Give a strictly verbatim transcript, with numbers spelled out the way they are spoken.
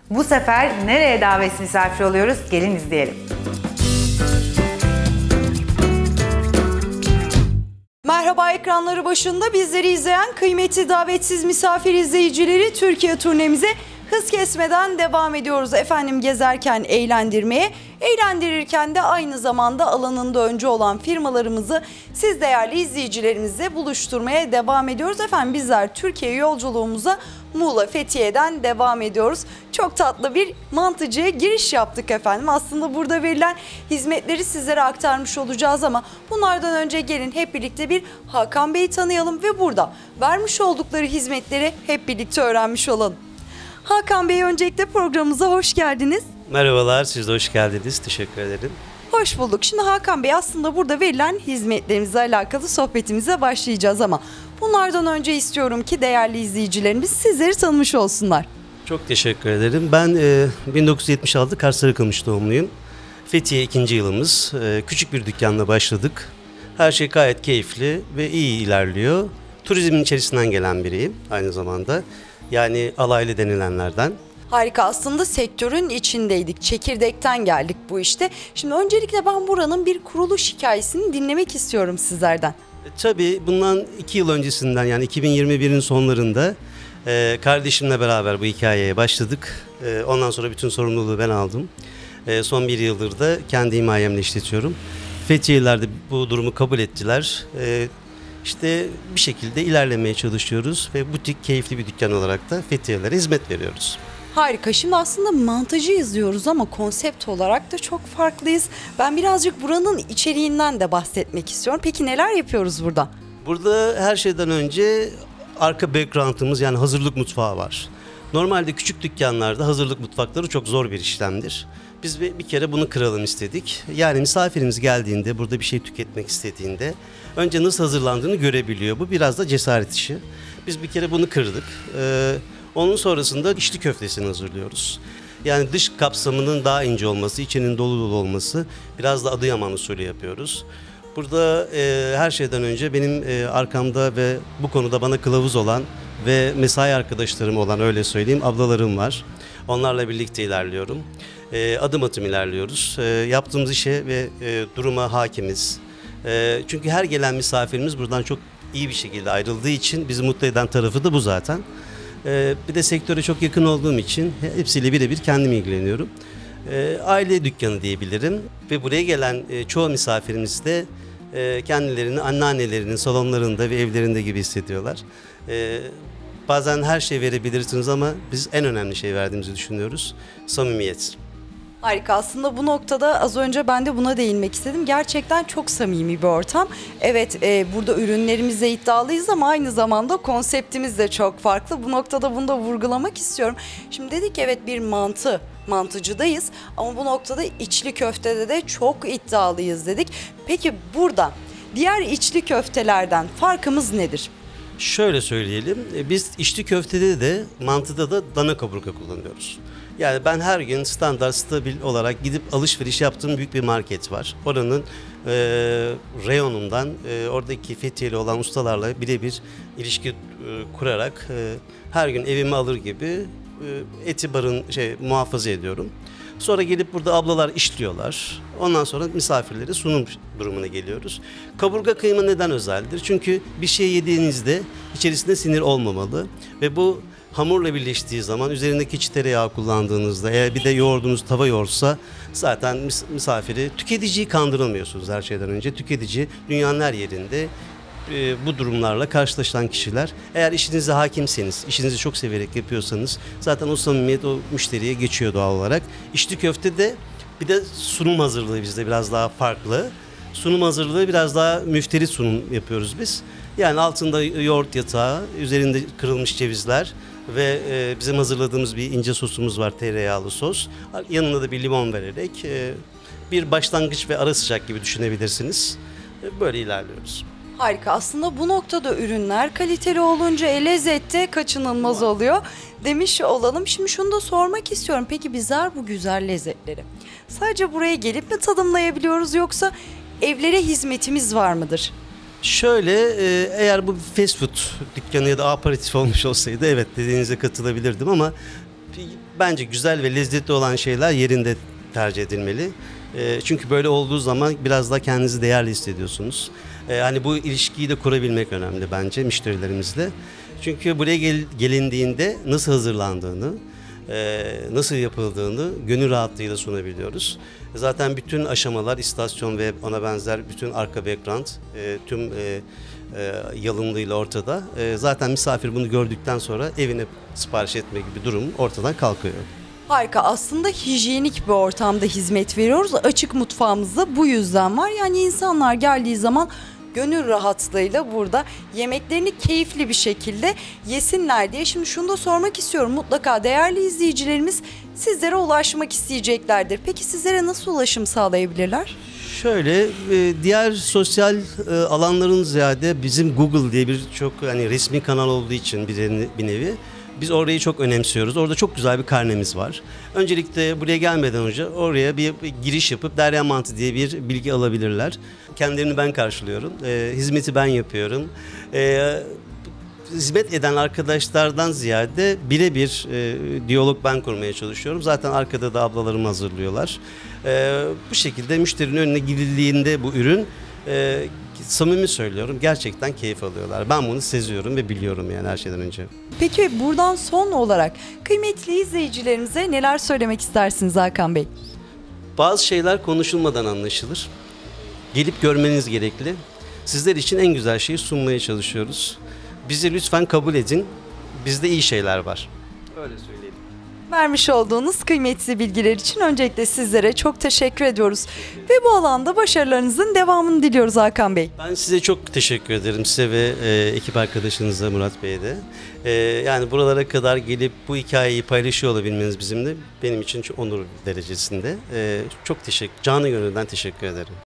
Bu sefer nereye davet misafir oluyoruz? Gelin izleyelim. Merhaba, ekranları başında bizleri izleyen kıymetli davetsiz misafir izleyicileri, Türkiye turnemize hız kesmeden devam ediyoruz. Efendim, gezerken eğlendirmeye, eğlendirirken de aynı zamanda alanında önce olan firmalarımızı siz değerli izleyicilerimizle buluşturmaya devam ediyoruz. Efendim, bizler Türkiye yolculuğumuza Muğla Fethiye'den devam ediyoruz. Çok tatlı bir mantıcıya giriş yaptık efendim. Aslında burada verilen hizmetleri sizlere aktarmış olacağız ama bunlardan önce gelin hep birlikte bir Hakan Bey'i tanıyalım ve burada vermiş oldukları hizmetleri hep birlikte öğrenmiş olalım. Hakan Bey, öncelikle programımıza hoş geldiniz. Merhabalar, siz de hoş geldiniz. Teşekkür ederim. Hoş bulduk. Şimdi Hakan Bey, aslında burada verilen hizmetlerimizle alakalı sohbetimize başlayacağız ama bunlardan önce istiyorum ki değerli izleyicilerimiz sizleri tanımış olsunlar. Çok teşekkür ederim. Ben e, bin dokuz yüz yetmiş altı Kars Sarıkamış doğumluyum. Fethiye ikinci yılımız. E, küçük bir dükkanla başladık. Her şey gayet keyifli ve iyi ilerliyor. Turizmin içerisinden gelen biriyim aynı zamanda. Yani alaylı denilenlerden. Harika, aslında sektörün içindeydik. Çekirdekten geldik bu işte. Şimdi öncelikle ben buranın bir kuruluş hikayesini dinlemek istiyorum sizlerden. E, tabii bundan iki yıl öncesinden, yani iki bin yirmi birin sonlarında e, kardeşimle beraber bu hikayeye başladık. E, ondan sonra bütün sorumluluğu ben aldım. E, son bir yıldır da kendi himayemle işletiyorum. Fethiye'liler de bu durumu kabul ettiler. E, İşte bir şekilde ilerlemeye çalışıyoruz ve butik, keyifli bir dükkan olarak da Fethiye'lilere hizmet veriyoruz. Harika. Şimdi aslında mantıcı yazıyoruz ama konsept olarak da çok farklıyız. Ben birazcık buranın içeriğinden de bahsetmek istiyorum. Peki neler yapıyoruz burada? Burada her şeyden önce arka background'ımız, yani hazırlık mutfağı var. Normalde küçük dükkanlarda hazırlık mutfakları çok zor bir işlemdir. Biz bir, bir kere bunu kıralım istedik. Yani misafirimiz geldiğinde, burada bir şey tüketmek istediğinde önce nasıl hazırlandığını görebiliyor. Bu biraz da cesaret işi. Biz bir kere bunu kırdık. Ee, onun sonrasında içli köftesini hazırlıyoruz. Yani dış kapsamının daha ince olması, içinin dolu dolu olması, biraz da Adıyaman usulü yapıyoruz. Burada e, her şeyden önce benim e, arkamda ve bu konuda bana kılavuz olan ve mesai arkadaşlarım olan, öyle söyleyeyim, ablalarım var. Onlarla birlikte ilerliyorum. E, adım adım ilerliyoruz. E, yaptığımız işe ve e, duruma hakimiz. E, çünkü her gelen misafirimiz buradan çok iyi bir şekilde ayrıldığı için bizi mutlu eden tarafı da bu zaten. E, bir de sektöre çok yakın olduğum için hepsiyle birebir kendim ilgileniyorum. E, aile dükkanı diyebilirim ve buraya gelen e, çoğu misafirimiz de e, kendilerini anneannelerinin salonlarında ve evlerinde gibi hissediyorlar. E, bazen her şey verebilirsiniz ama biz en önemli şey verdiğimizi düşünüyoruz: samimiyet. Harika. Aslında bu noktada az önce ben de buna değinmek istedim. Gerçekten çok samimi bir ortam. Evet, e, burada ürünlerimizle iddialıyız ama aynı zamanda konseptimiz de çok farklı. Bu noktada bunu da vurgulamak istiyorum. Şimdi dedik evet, bir mantı, mantıcıdayız ama bu noktada içli köftede de çok iddialıyız dedik. Peki burada diğer içli köftelerden farkımız nedir? Şöyle söyleyelim, biz içli köftede de mantıda da dana kaburga kullanıyoruz. Yani ben her gün standart, stabil olarak gidip alışveriş yaptığım büyük bir market var. Oranın e, reyonundan e, oradaki Fethiyeli olan ustalarla birebir ilişki e, kurarak e, her gün evime alır gibi e, eti barın şey muhafaza ediyorum. Sonra gelip burada ablalar işliyorlar. Ondan sonra misafirlere sunum durumuna geliyoruz. Kaburga kıyma neden özeldir? Çünkü bir şey yediğinizde içerisinde sinir olmamalı ve bu hamurla birleştiği zaman, üzerindeki çiğ tereyağı kullandığınızda, eğer bir de yoğurdunuz tava yoğursa, zaten misafiri, tüketiciyi kandırılmıyorsunuz her şeyden önce. Tüketici dünyanın her yerinde e, bu durumlarla karşılaşan kişiler. Eğer işinize hakimseniz, işinizi çok severek yapıyorsanız zaten o samimiyet o müşteriye geçiyor doğal olarak. İçli köfte de bir de sunum hazırlığı bizde biraz daha farklı. Sunum hazırlığı biraz daha müfteri sunum yapıyoruz biz. Yani altında yoğurt yatağı, üzerinde kırılmış cevizler ve e, bizim hazırladığımız bir ince sosumuz var, tereyağlı sos. Yanına da bir limon vererek e, bir başlangıç ve ara sıcak gibi düşünebilirsiniz. E, böyle ilerliyoruz. Harika. Aslında bu noktada ürünler kaliteli olunca e, lezzette kaçınılmaz oluyor demiş olalım. Şimdi şunu da sormak istiyorum. Peki bizler bu güzel lezzetleri sadece buraya gelip mi tadımlayabiliyoruz, yoksa evlere hizmetimiz var mıdır? Şöyle, eğer bu fast food dükkanı ya da aperatif olmuş olsaydı evet, dediğinize katılabilirdim ama bence güzel ve lezzetli olan şeyler yerinde tercih edilmeli. E, çünkü böyle olduğu zaman biraz da kendinizi değerli hissediyorsunuz. E, hani bu ilişkiyi de kurabilmek önemli bence müşterilerimizle. Çünkü buraya gel, gelindiğinde nasıl hazırlandığını, e, nasıl yapıldığını gönül rahatlığıyla sunabiliyoruz. Zaten bütün aşamalar, istasyon ve ona benzer bütün arka background, e, tüm e, e, yalınlığıyla ortada. E, zaten misafir bunu gördükten sonra evine sipariş etme gibi durum ortadan kalkıyor. Harika. Aslında hijyenik bir ortamda hizmet veriyoruz. Açık mutfağımız da bu yüzden var. Yani insanlar geldiği zaman gönül rahatlığıyla burada yemeklerini keyifli bir şekilde yesinler diye. Şimdi şunu da sormak istiyorum. Mutlaka değerli izleyicilerimiz sizlere ulaşmak isteyeceklerdir. Peki sizlere nasıl ulaşım sağlayabilirler? Şöyle, e, diğer sosyal e, alanların ziyade bizim Google diye bir çok hani resmi kanal olduğu için bir, bir nevi biz orayı çok önemsiyoruz. Orada çok güzel bir karnemiz var. Öncelikle buraya gelmeden önce oraya bir, bir giriş yapıp Derya Mantı diye bir bilgi alabilirler. Kendilerini ben karşılıyorum. E, hizmeti ben yapıyorum. E, hizmet eden arkadaşlardan ziyade birebir e, diyalog ben kurmaya çalışıyorum. Zaten arkada da ablalarım hazırlıyorlar. E, bu şekilde müşterinin önüne gidildiğinde bu ürün e, samimi söylüyorum gerçekten keyif alıyorlar. Ben bunu seziyorum ve biliyorum yani her şeyden önce. Peki buradan son olarak kıymetli izleyicilerimize neler söylemek istersiniz Hakan Bey? Bazı şeyler konuşulmadan anlaşılır. Gelip görmeniz gerekli. Sizler için en güzel şeyi sunmaya çalışıyoruz. Bizi lütfen kabul edin. Bizde iyi şeyler var. Öyle söyleyeyim. Vermiş olduğunuz kıymetli bilgiler için öncelikle sizlere çok teşekkür ediyoruz. Ve bu alanda başarılarınızın devamını diliyoruz Hakan Bey. Ben size çok teşekkür ederim. Size ve e, ekip arkadaşınıza Murat Bey'e de. E, yani buralara kadar gelip bu hikayeyi paylaşıyor olabilmeniz bizimle benim için çok onur derecesinde. E, çok teşekkür, canı gönülden teşekkür ederim.